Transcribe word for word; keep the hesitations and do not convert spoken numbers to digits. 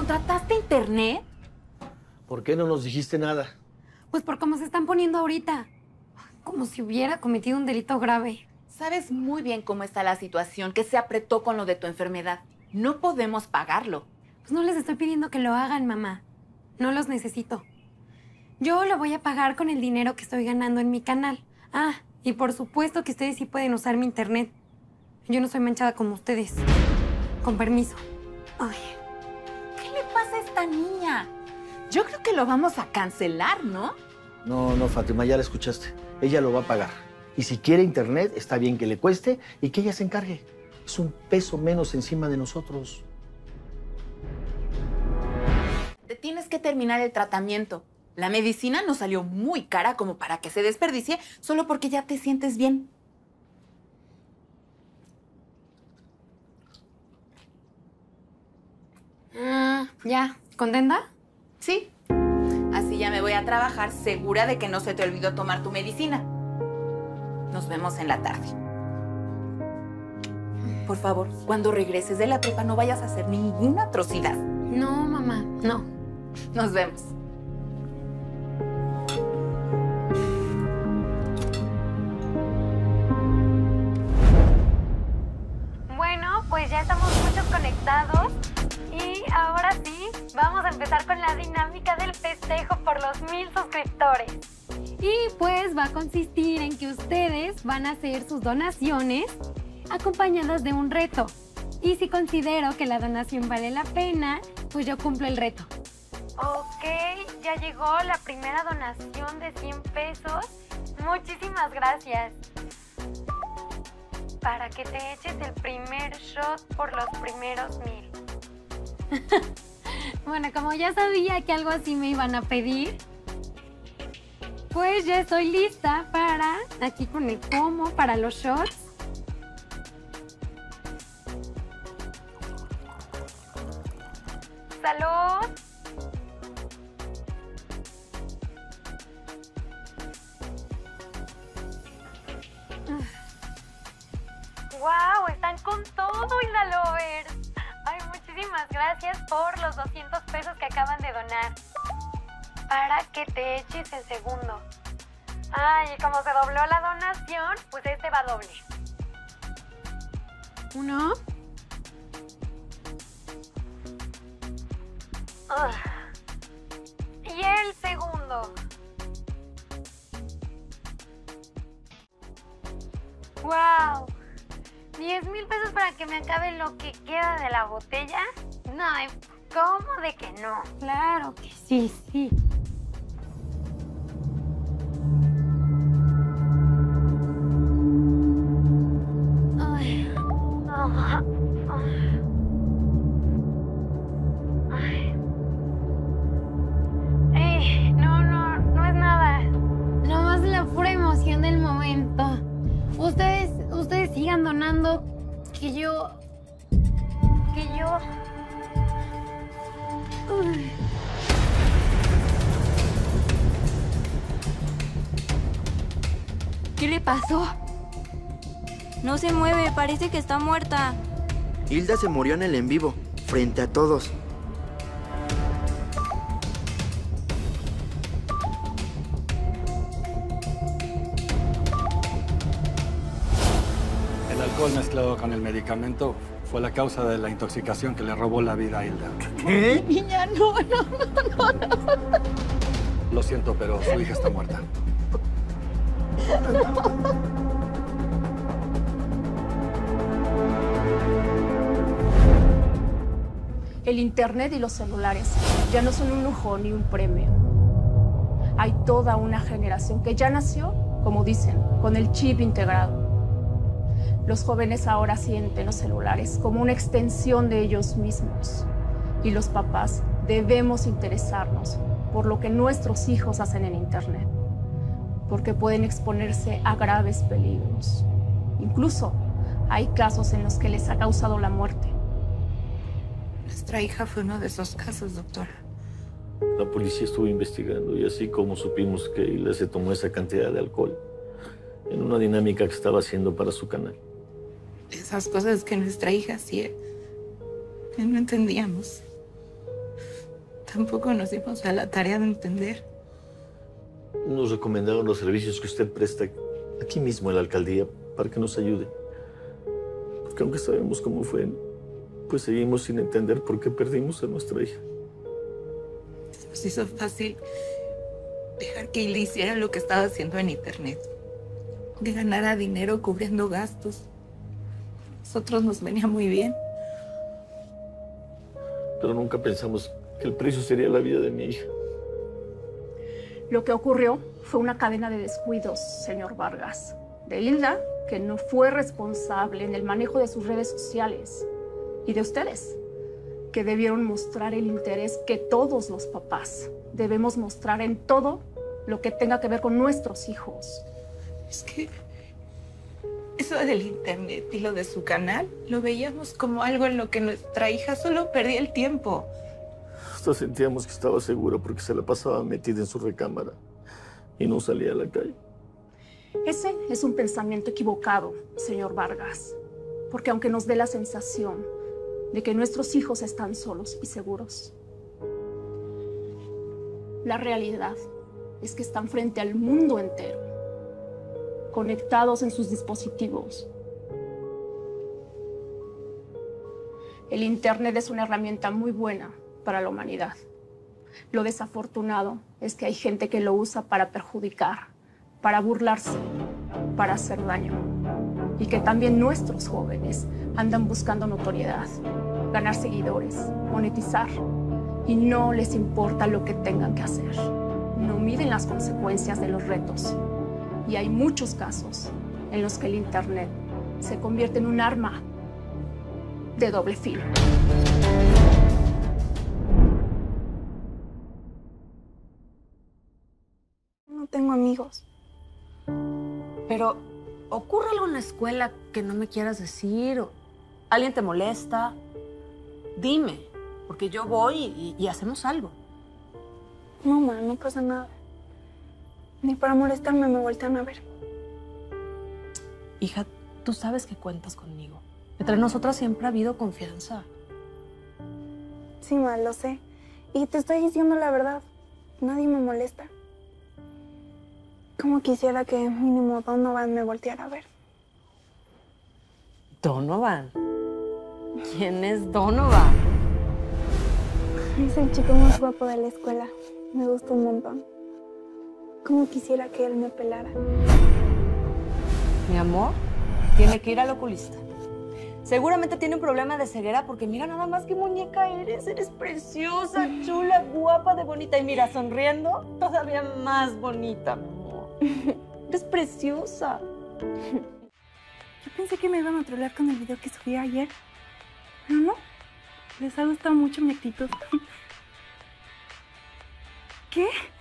¿Contrataste internet? ¿Por qué no nos dijiste nada? Pues por cómo se están poniendo ahorita. Como si hubiera cometido un delito grave. Sabes muy bien cómo está la situación, que se apretó con lo de tu enfermedad. No podemos pagarlo. Pues no les estoy pidiendo que lo hagan, mamá. No los necesito. Yo lo voy a pagar con el dinero que estoy ganando en mi canal. Ah, y por supuesto que ustedes sí pueden usar mi internet. Yo no soy manchada como ustedes. Con permiso. Ay. ¿Qué le pasa a esta niña? Yo creo que lo vamos a cancelar, ¿no? No, no, Fátima, ya la escuchaste. Ella lo va a pagar. Y si quiere internet, está bien que le cueste y que ella se encargue. Es un peso menos encima de nosotros. Te tienes que terminar el tratamiento. La medicina nos salió muy cara como para que se desperdicie solo porque ya te sientes bien. Ah, ¿ya? ¿Contenta? Sí. Así ya me voy a trabajar segura de que no se te olvidó tomar tu medicina. Nos vemos en la tarde. Por favor, cuando regreses de la prepa no vayas a hacer ninguna atrocidad. No, mamá, no. Nos vemos. Bueno, pues ya estamos muchos conectados. Y ahora sí, vamos a empezar con la dinámica del festejo por los mil suscriptores. Y pues va a consistir en que ustedes van a hacer sus donaciones acompañadas de un reto. Y si considero que la donación vale la pena, pues yo cumplo el reto. Ok, ya llegó la primera donación de cien pesos. Muchísimas gracias. Para que te eches el primer shot por los primeros mil. Bueno, como ya sabía que algo así me iban a pedir, pues ya estoy lista para, aquí con el pomo, para los shots. ¡Salud! ¡Wow! Están con todo, Indalovers. Ay, muchísimas gracias por los doscientos pesos que acaban de donar. Para que te eches el segundo. Ay, y como se dobló la donación, pues este va doble. Uno. Uh. Y el segundo. ¡Wow! ¿diez mil pesos para que me acabe lo que queda de la botella? No, ¿cómo de que no? Claro que sí, sí. Ay. Ah, ah. Ay. Ey, no, no, no es nada. Nomás la pura emoción del momento. Ustedes, ustedes sigan donando, que yo, que yo... Uy. ¿Qué le pasó? No se mueve, parece que está muerta. Hilda se murió en el en vivo, frente a todos. El alcohol mezclado con el medicamento fue la causa de la intoxicación que le robó la vida a Hilda. ¿Qué? Niña, no, no, no, no, no. Lo siento, pero su hija está muerta. El internet y los celulares ya no son un lujo ni un premio. Hay toda una generación que ya nació, como dicen, con el chip integrado. Los jóvenes ahora sienten los celulares como una extensión de ellos mismos. Y los papás debemos interesarnos por lo que nuestros hijos hacen en internet, porque pueden exponerse a graves peligros. Incluso hay casos en los que les ha causado la muerte. Nuestra hija fue uno de esos casos, doctora. La policía estuvo investigando y así como supimos que Hilda se tomó esa cantidad de alcohol en una dinámica que estaba haciendo para su canal. Esas cosas que nuestra hija hacía, que no entendíamos. Tampoco nos dimos a la tarea de entender. Nos recomendaron los servicios que usted presta aquí mismo en la alcaldía para que nos ayude. Porque aunque sabemos cómo fue, pues seguimos sin entender por qué perdimos a nuestra hija. Se nos hizo fácil dejar que él hiciera lo que estaba haciendo en internet. Que ganara dinero cubriendo gastos. A nosotros nos venía muy bien. Pero nunca pensamos que el precio sería la vida de mi hija. Lo que ocurrió fue una cadena de descuidos, señor Vargas. De Hilda, que no fue responsable en el manejo de sus redes sociales. Y de ustedes, que debieron mostrar el interés que todos los papás debemos mostrar en todo lo que tenga que ver con nuestros hijos. Es que eso del internet y lo de su canal lo veíamos como algo en lo que nuestra hija solo perdía el tiempo. Hasta sentíamos que estaba segura porque se la pasaba metida en su recámara y no salía a la calle. Ese es un pensamiento equivocado, señor Vargas. Porque aunque nos dé la sensación de que nuestros hijos están solos y seguros, la realidad es que están frente al mundo entero, conectados en sus dispositivos. El Internet es una herramienta muy buena para la humanidad. Lo desafortunado es que hay gente que lo usa para perjudicar, para burlarse, para hacer daño. Y que también nuestros jóvenes andan buscando notoriedad, ganar seguidores, monetizar. Y no les importa lo que tengan que hacer. No miden las consecuencias de los retos. Y hay muchos casos en los que el Internet se convierte en un arma de doble filo. No tengo amigos. Pero, ¿ocurre algo en la escuela que no me quieras decir? ¿O alguien te molesta? Dime, porque yo voy y, y hacemos algo. No, ma, no pasa nada. Ni para molestarme me voltean a ver. Hija, tú sabes que cuentas conmigo. Entre nosotras siempre ha habido confianza. Sí, ma, lo sé. Y te estoy diciendo la verdad. Nadie me molesta. Como quisiera que mínimo Donovan me volteara a ver. ¿Donovan? ¿Quién es Donovan? Es el chico más guapo de la escuela. Me gusta un montón. Como quisiera que él me pelara. Mi amor, tiene que ir al oculista. Seguramente tiene un problema de ceguera porque mira nada más qué muñeca eres. Eres preciosa, chula, guapa, de bonita. Y mira, sonriendo, todavía más bonita, mi amor. Eres preciosa. Yo pensé que me iban a trolear con el video que subí ayer. Pero no. Les ha gustado mucho mi actitud. ¿Qué?